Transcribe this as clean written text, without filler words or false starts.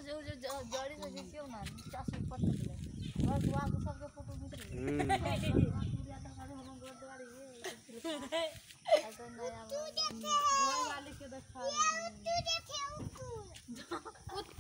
जो जड़ी से खींचियो ना 50 ऊपर तक ले बस वहां को सबके फोटो खींच ले पूरा तो हम गुरुद्वारे ये ऐसा नया वो वाले के देखा तू देखे